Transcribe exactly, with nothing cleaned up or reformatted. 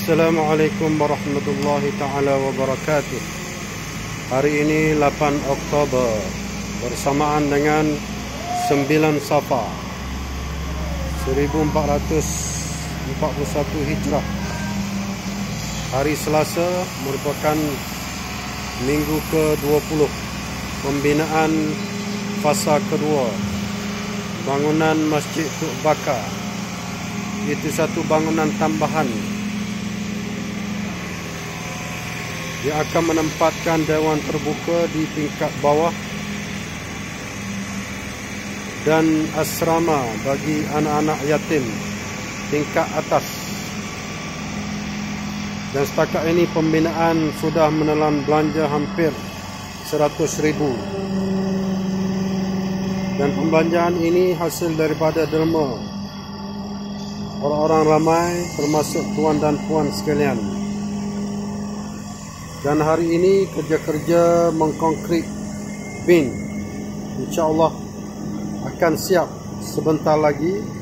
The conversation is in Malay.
Assalamualaikum warahmatullahi taala wabarakatuh. Hari ini lapan Oktober bersamaan dengan sembilan Safar seribu empat ratus empat puluh satu Hijrah. Hari Selasa merupakan minggu ke dua puluh pembinaan fasa kedua bangunan Masjid Tuk Bakar. Itu satu bangunan tambahan yang akan menempatkan dewan terbuka di tingkat bawah dan asrama bagi anak-anak yatim tingkat atas. Dan setakat ini pembinaan sudah menelan belanja hampir seratus ribu. Dan pembelanjaan ini hasil daripada derma orang-orang ramai termasuk tuan dan puan sekalian. Dan hari ini kerja-kerja mengkonkrit bin insya-Allah akan siap sebentar lagi.